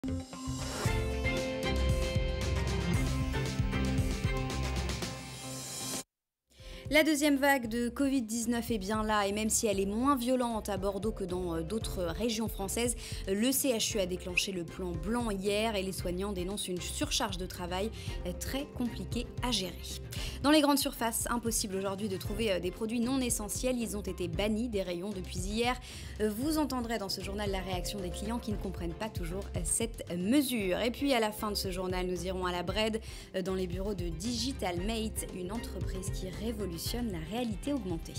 La deuxième vague de Covid-19 est bien là et même si elle est moins violente à Bordeaux que dans d'autres régions françaises, le CHU a déclenché le plan blanc hier et les soignants dénoncent une surcharge de travail très compliquée à gérer. Dans les grandes surfaces, impossible aujourd'hui de trouver des produits non essentiels, ils ont été bannis des rayons depuis hier. Vous entendrez dans ce journal la réaction des clients qui ne comprennent pas toujours cette mesure. Et puis à la fin de ce journal, nous irons à la Brède dans les bureaux de Digital Mate, une entreprise qui révolutionne la réalité augmentée.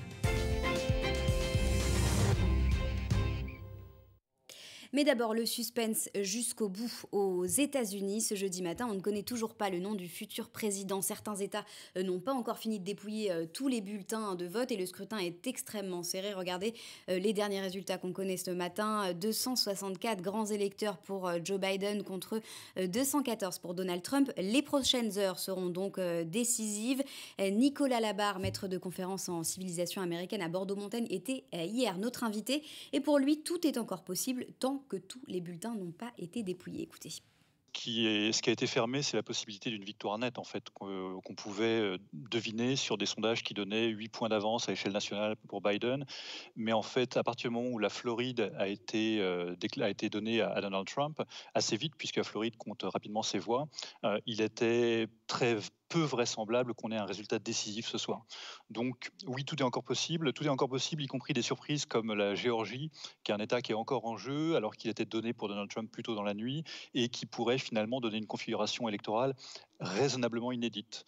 Mais d'abord, le suspense jusqu'au bout aux États-Unis. Ce jeudi matin, on ne connaît toujours pas le nom du futur président. Certains États n'ont pas encore fini de dépouiller tous les bulletins de vote et le scrutin est extrêmement serré. Regardez les derniers résultats qu'on connaît ce matin. 264 grands électeurs pour Joe Biden contre 214 pour Donald Trump. Les prochaines heures seront donc décisives. Nicolas Labarre, maître de conférence en civilisation américaine à Bordeaux-Montaigne, était hier notre invité. Et pour lui, tout est encore possible tant que tous les bulletins n'ont pas été dépouillés. Écoutez. Ce qui a été fermé, c'est la possibilité d'une victoire nette, en fait, qu'on pouvait deviner sur des sondages qui donnaient 8 points d'avance à l'échelle nationale pour Biden. Mais en fait, à partir du moment où la Floride a été donnée à Donald Trump, assez vite, puisque la Floride compte rapidement ses voix, il était très peu vraisemblable qu'on ait un résultat décisif ce soir. Donc oui, tout est encore possible, y compris des surprises comme la Géorgie, qui est un État qui est encore en jeu, alors qu'il était donné pour Donald Trump plus tôt dans la nuit, et qui pourrait finalement donner une configuration électorale raisonnablement inédite.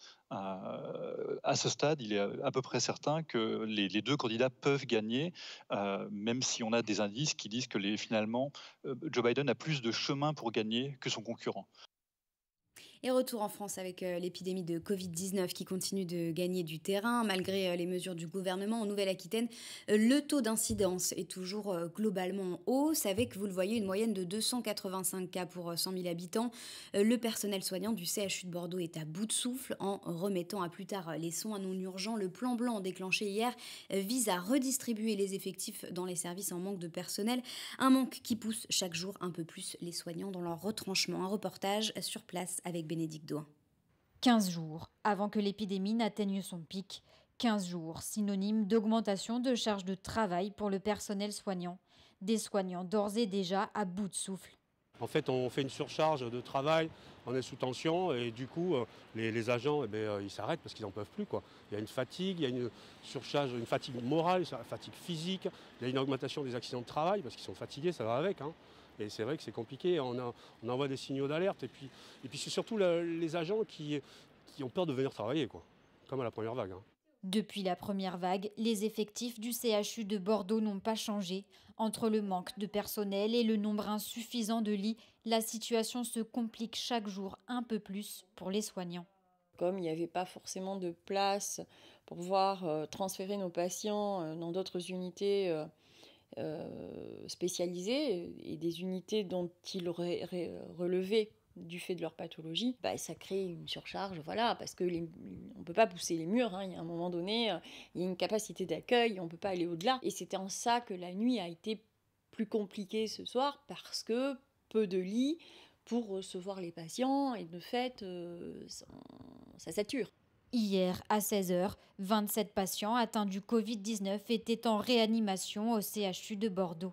À ce stade, il est à peu près certain que les deux candidats peuvent gagner, même si on a des indices qui disent que finalement, Joe Biden a plus de chemin pour gagner que son concurrent. Et retour en France avec l'épidémie de Covid-19 qui continue de gagner du terrain. Malgré les mesures du gouvernement en Nouvelle-Aquitaine, le taux d'incidence est toujours globalement en hausse avec, vous le voyez, une moyenne de 285 cas pour 100 000 habitants. Le personnel soignant du CHU de Bordeaux est à bout de souffle en remettant à plus tard les soins non urgents. Le plan blanc déclenché hier vise à redistribuer les effectifs dans les services en manque de personnel. Un manque qui pousse chaque jour un peu plus les soignants dans leur retranchement. Un reportage sur place avec Bénédicte Doin. 15 jours avant que l'épidémie n'atteigne son pic. 15 jours, synonyme d'augmentation de charge de travail pour le personnel soignant. Des soignants d'ores et déjà à bout de souffle. En fait, on fait une surcharge de travail, on est sous tension et du coup, les agents, ils s'arrêtent parce qu'ils n'en peuvent plus, quoi. Il y a une fatigue, il y a une surcharge, une fatigue morale, une fatigue physique, il y a une augmentation des accidents de travail parce qu'ils sont fatigués, ça va avec, hein. Et c'est vrai que c'est compliqué, on envoie des signaux d'alerte et puis c'est surtout les agents qui ont peur de venir travailler, quoi, comme à la première vague, hein. Depuis la première vague, les effectifs du CHU de Bordeaux n'ont pas changé. Entre le manque de personnel et le nombre insuffisant de lits, la situation se complique chaque jour un peu plus pour les soignants. Comme il n'y avait pas forcément de place pour pouvoir transférer nos patients dans d'autres unités spécialisées et des unités dont ils auraient relevé du fait de leur pathologie, ça crée une surcharge, voilà, parce que on ne peut pas pousser les murs, hein. Il y a un moment donné, il y a une capacité d'accueil, on ne peut pas aller au-delà. Et c'était en ça que la nuit a été plus compliquée ce soir, parce que peu de lits pour recevoir les patients, et de fait, ça sature. Hier, à 16h, 27 patients atteints du Covid-19 étaient en réanimation au CHU de Bordeaux.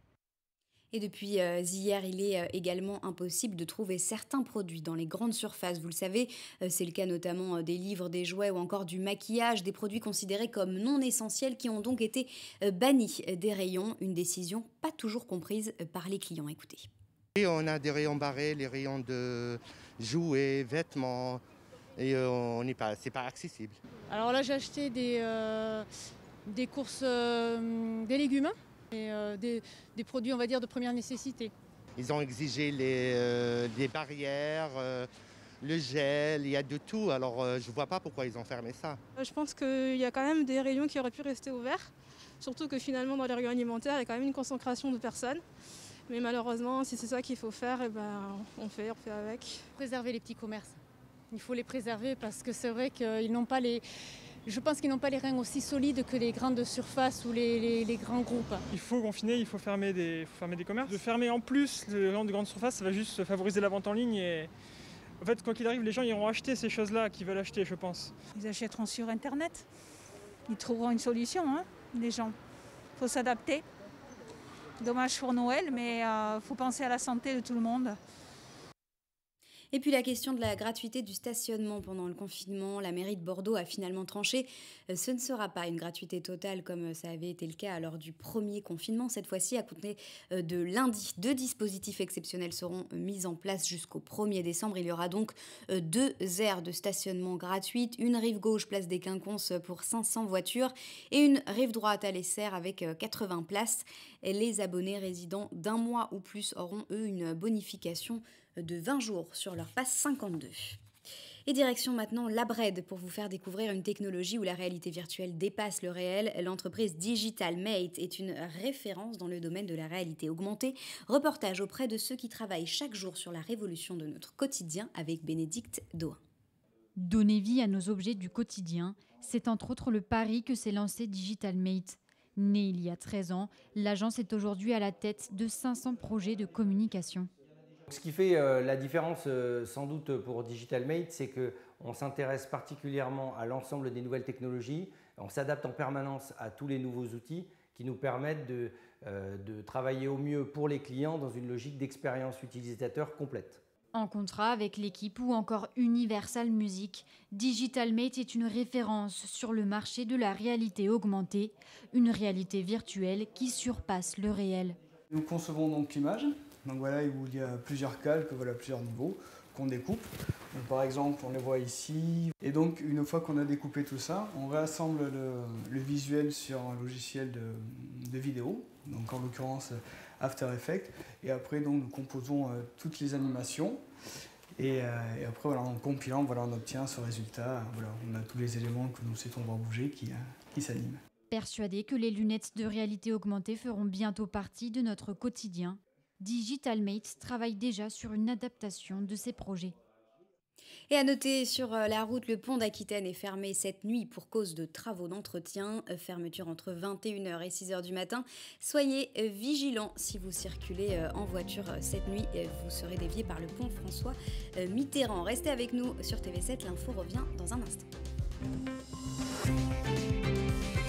Et depuis hier, il est également impossible de trouver certains produits dans les grandes surfaces. Vous le savez, c'est le cas notamment des livres, des jouets ou encore du maquillage, des produits considérés comme non essentiels qui ont donc été bannis des rayons. Une décision pas toujours comprise par les clients. Écoutez. Et on a des rayons barrés, les rayons de jouets, vêtements, et c'est pas accessible. Alors là, j'ai acheté des courses, des légumes. Et des produits, on va dire, de première nécessité. Ils ont exigé des barrières, le gel, il y a de tout. Alors je ne vois pas pourquoi ils ont fermé ça. Je pense qu'il y a quand même des rayons qui auraient pu rester ouverts. Surtout que finalement, dans les rayons alimentaires, il y a quand même une concentration de personnes. Mais malheureusement, si c'est ça qu'il faut faire, on fait avec. Préserver les petits commerces. Il faut les préserver parce que c'est vrai qu'ils n'ont pas Je pense qu'ils n'ont pas les reins aussi solides que les grandes surfaces ou les grands groupes. Il faut confiner, il faut fermer des commerces. De fermer en plus les rayons de grande surface, ça va juste favoriser la vente en ligne. Et en fait, quoi qu'il arrive, les gens iront acheter ces choses-là qu'ils veulent acheter, je pense. Ils achèteront sur Internet. Ils trouveront une solution, hein, les gens. Il faut s'adapter. Dommage pour Noël, mais il faut penser à la santé de tout le monde. Et puis la question de la gratuité du stationnement pendant le confinement, la mairie de Bordeaux a finalement tranché. Ce ne sera pas une gratuité totale comme ça avait été le cas lors du premier confinement. Cette fois-ci, à compter de lundi, 2 dispositifs exceptionnels seront mis en place jusqu'au 1er décembre. Il y aura donc 2 aires de stationnement gratuites, une rive gauche, place des Quinconces pour 500 voitures et une rive droite à l'Essert avec 80 places. Les abonnés résidant d'1 mois ou plus auront, eux, une bonification de 20 jours sur leur passe 52. Et direction maintenant la Bred pour vous faire découvrir une technologie où la réalité virtuelle dépasse le réel. L'entreprise Digital Mate est une référence dans le domaine de la réalité augmentée. Reportage auprès de ceux qui travaillent chaque jour sur la révolution de notre quotidien avec Bénédicte Doin. Donner vie à nos objets du quotidien, c'est entre autres le pari que s'est lancé Digital Mate. Née il y a 13 ans, l'agence est aujourd'hui à la tête de 500 projets de communication. Ce qui fait la différence sans doute pour Digital Mate, c'est qu'on s'intéresse particulièrement à l'ensemble des nouvelles technologies. On s'adapte en permanence à tous les nouveaux outils qui nous permettent de travailler au mieux pour les clients dans une logique d'expérience utilisateur complète. En contrat avec l'équipe ou encore Universal Music, Digital Mate est une référence sur le marché de la réalité augmentée, une réalité virtuelle qui surpasse le réel. Nous concevons donc l'image. Donc voilà, où il y a plusieurs calques, voilà, plusieurs niveaux qu'on découpe. Donc par exemple, on les voit ici. Et donc, une fois qu'on a découpé tout ça, on réassemble le visuel sur un logiciel de vidéo, donc en l'occurrence After Effects. Et après, donc, nous composons toutes les animations. Et après, voilà, en compilant, voilà, on obtient ce résultat. Voilà, on a tous les éléments que nous souhaitons voir bouger qui s'animent. Persuadé que les lunettes de réalité augmentée feront bientôt partie de notre quotidien, Digital Mate travaille déjà sur une adaptation de ses projets. Et à noter, sur la route, le pont d'Aquitaine est fermé cette nuit pour cause de travaux d'entretien. Fermeture entre 21h et 6h du matin. Soyez vigilants si vous circulez en voiture cette nuit. Vous serez dévié par le pont François Mitterrand. Restez avec nous sur TV7, l'info revient dans un instant.